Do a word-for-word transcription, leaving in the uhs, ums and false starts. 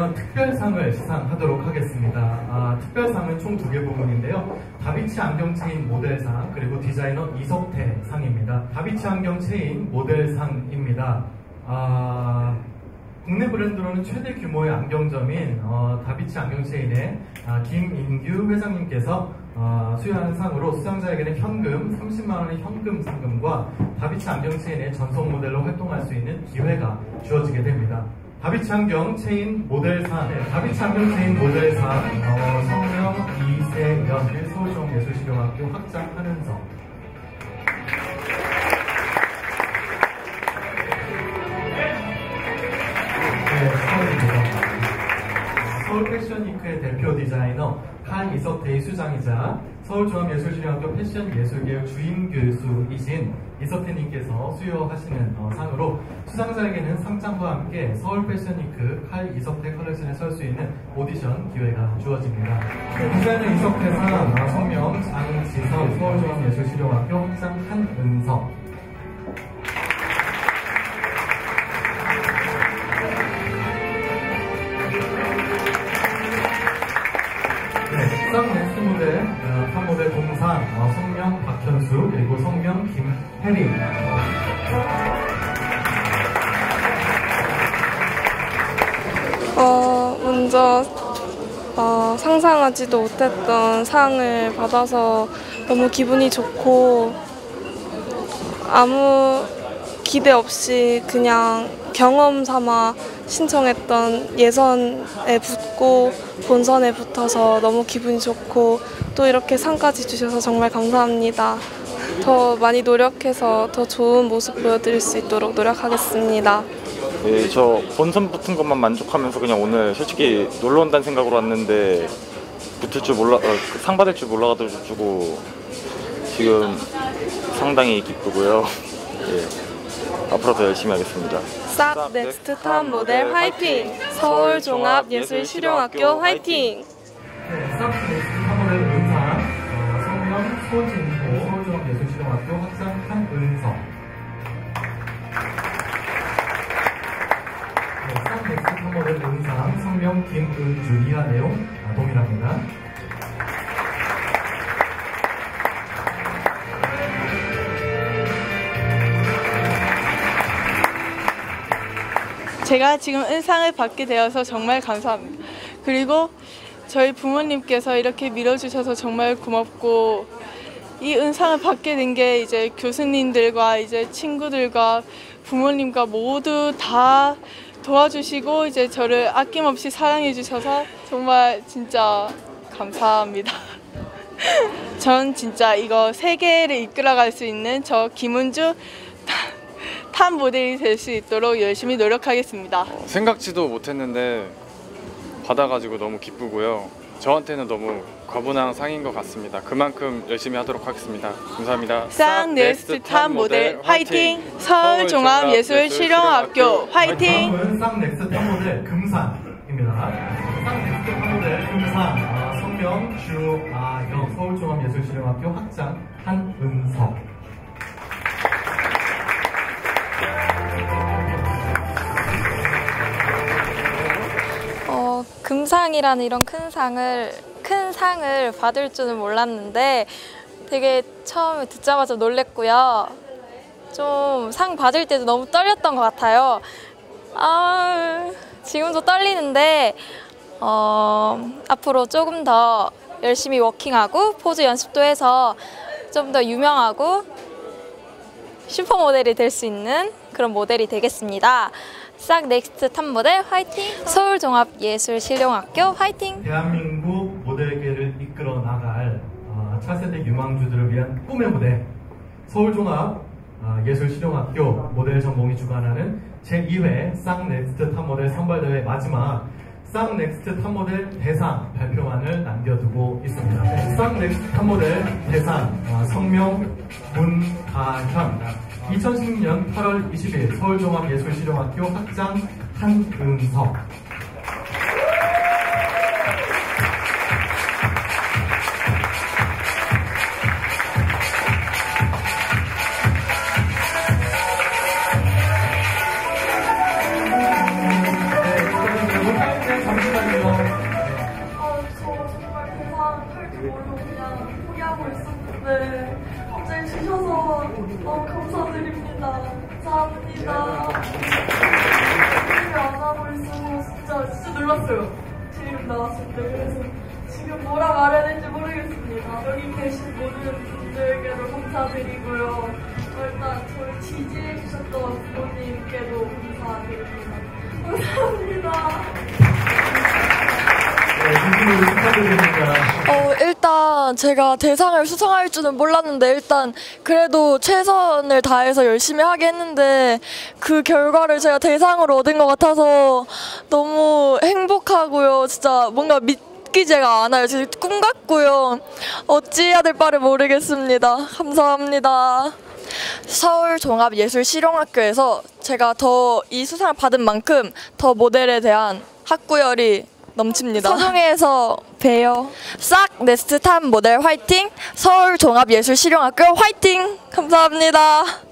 디자이너 특별상을 시상하도록 하겠습니다. 아, 특별상은 총 두 개 부분인데요. 다비치 안경 체인 모델상, 그리고 디자이너 이석태 상입니다. 다비치 안경 체인 모델상입니다. 아, 국내 브랜드로는 최대 규모의 안경점인 어, 다비치 안경 체인의 아, 김인규 회장님께서 어, 수여하는 상으로 수상자에게는 현금 삼십만 원의 현금 상금과 다비치 안경 체인의 전속 모델로 활동할 수 있는 기회가 주어지게 됩니다. 다비치 안경 체인 모델상, 네, 다비치 안경 체인 모델상 어, 성명 이세연, 서울중앙예술실용학교 학장 한은석. 네, 서울입니다. 서울 패션위크의 대표 디자이너 칼 이석태의 수장이자 서울중앙예술실용학교 패션예술계열 주임 교수이신 이석태님께서 수여하시는 어, 상으로 수상자에게는 상장과 함께 서울 패션위크 칼 이석태 컬렉션에 설 수 있는 오디션 기회가 주어집니다. 네, 디자이너 이석태상 어, 성명 장지선, 서울중앙예술실용학교 학장 한은석. 쌍 넥스트 모델, 어, 탑 모델 공상, 어, 성명 박현수, 그리고 성명 김혜림. 어, 먼저 어, 상상하지도 못했던 상을 받아서 너무 기분이 좋고 아무 기대 없이 그냥 경험 삼아 신청했던 예선에 붙고 본선에 붙어서 너무 기분이 좋고 또 이렇게 상까지 주셔서 정말 감사합니다. 더 많이 노력해서 더 좋은 모습 보여드릴 수 있도록 노력하겠습니다. 네, 저 본선 붙은 것만 만족하면서 그냥 오늘 솔직히 놀러 온다는 생각으로 왔는데 붙을 줄 몰라, 어, 상 받을 줄 몰라가지고 지금 상당히 기쁘고요. 예. 앞으로 더 열심히 하겠습니다. 싹 넥스트 탑 모델 화이팅! 서울종합예술실용학교 화이팅! 네, 싹 넥스트 탑 모델 은상, 어, 성명 소진호, 서울종합예술실용학교 학장 한은석. 네, 싹 넥스트 탑 모델 은상, 성명 김은주, 이하 내용 아, 동일합니다. 제가 지금 은상을 받게 되어서 정말 감사합니다. 그리고 저희 부모님께서 이렇게 밀어주셔서 정말 고맙고 이 은상을 받게 된 게 이제 교수님들과 이제 친구들과 부모님과 모두 다 도와주시고 이제 저를 아낌없이 사랑해 주셔서 정말 진짜 감사합니다. 전 진짜 이거 세계를 이끌어갈 수 있는 저 김은주 탑 모델이 될 수 있도록 열심히 노력하겠습니다. 어, 생각지도 못했는데 받아가지고 너무 기쁘고요. 저한테는 너무 과분한 상인 것 같습니다. 그만큼 열심히 하도록 하겠습니다. 감사합니다. 쌍 넥스트 탑 모델 화이팅! 서울종합예술실용학교 화이팅! 다음은 쌍 넥스트 탑 모델 금상입니다. 쌍 넥스트 탑 모델 금상, 아, 성명 주아영, 서울종합예술실용학교 학장 한은석. 어, 금상이라는 이런 큰 상을 큰 상을 받을 줄은 몰랐는데 되게 처음에 듣자마자 놀랬고요. 좀 상 받을 때도 너무 떨렸던 것 같아요. 아, 지금도 떨리는데 어, 앞으로 조금 더 열심히 워킹하고 포즈 연습도 해서 좀 더 유명하고 슈퍼모델이 될 수 있는 그런 모델이 되겠습니다. 싹 넥스트 탑 모델 화이팅! 서울종합예술실용학교 화이팅! 대한민국 모델계를 이끌어 나갈 어, 차세대 유망주들을 위한 꿈의 무대, 서울종합예술실용학교 모델 전공이 주관하는 제이 회 싹 넥스트 탑 모델 선발대회 마지막 싹 넥스트 탑 모델 대상 발표만을 남겨두고 있습니다. 네, 싹 넥스트 탑 모델 대상 어, 성명 문가현, 이천십육 년 팔월 이십일 서울종합예술실용학교 학장 한은석. 네, 잠시 어, 감사드립니다. 감사합니다. 팀이 안 하고 있어서 진짜 진짜 놀랐어요. 제 이름 나왔을 때. 그래서 지금 뭐라 말해야 될지 모르겠습니다. 여기 계신 모든 분들께도 감사드리고요. 일단 저를 지지해주셨던 부모님께도 감사드립니다. 감사합니다. 네, 진심으로 축하드립니다. 어, 일단 제가 대상을 수상할 줄은 몰랐는데 일단 그래도 최선을 다해서 열심히 하게 했는데 그 결과를 제가 대상으로 얻은 것 같아서 너무 행복하고요. 진짜 뭔가 믿기지가 않아요. 진짜 꿈 같고요. 어찌해야 될 바를 모르겠습니다. 감사합니다. 서울종합예술실용학교에서 제가 더 이 수상을 받은 만큼 더 모델에 대한 학구열이 넘칩니다. 서중에서 봬요. 싹 네스트 탑 모델 화이팅! 서울종합예술실용학교 화이팅! 감사합니다.